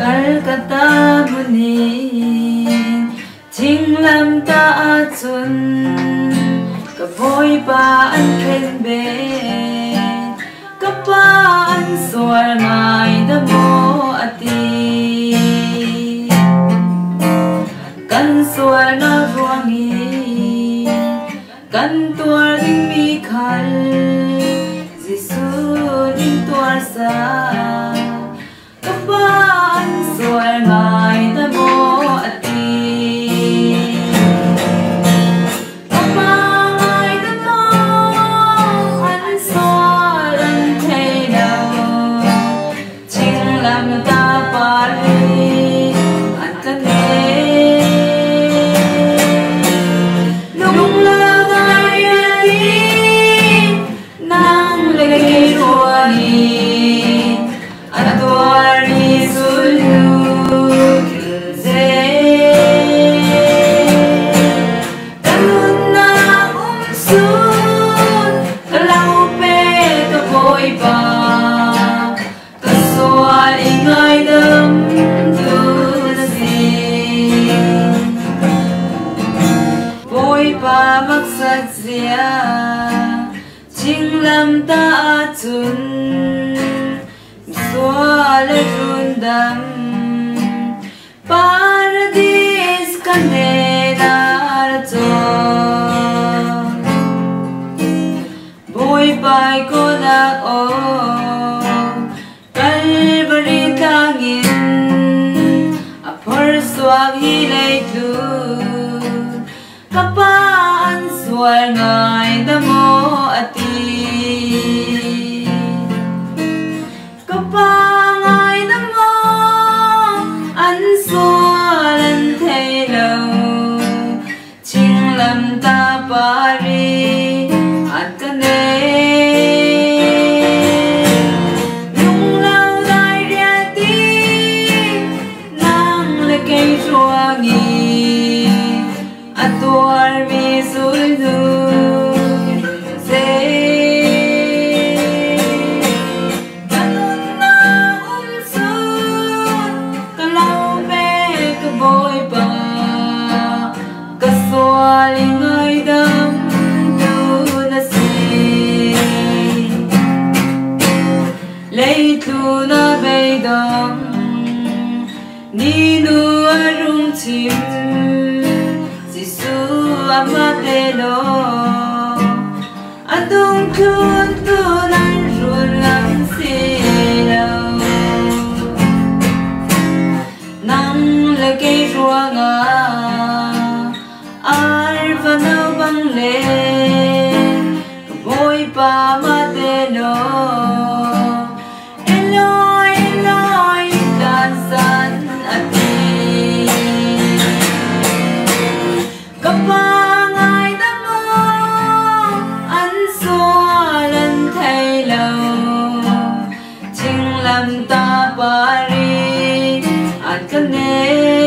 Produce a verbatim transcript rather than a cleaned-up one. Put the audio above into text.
Calcutta muni Ting lam ta chun Ka voi pa an khen be Ka pa an suar ngai da mo ati Kan suar na ruangi Kan tuar ding mi khal Gisu ding tuar sa Ka pa an suar ngai da mo ati Ka pa ngai da mo an suar an thei đâu Ching lam ta pa ri an ka ne Lung la gai ri nang le gai ruai an tuar ri sulu Pa maksat zia Ching lam ta chun Sual rundam Paradis kaneda chon Boy pai ko na o Calvary tangin Apar swag hilay tu Kapan suar ngai da mo ati Kapan ngai da mo an suar an thei lâu Ching lam ta pa ri at ka ne Lung lao dai ria ti nang le cây ruangi Atuar mi sulhu se Kanun na umsun Kalau pe ka boy pa Kaswali ngay dam tu na si Lay tu na bay dam Ninu arung chim Amatelo Adung kun tulan rulang silo Nang lagay ruanga Arva na bang le Kaboy pa matelo Eloy, Eloy, dasan ati Kapag lam ta pa ri at ka ne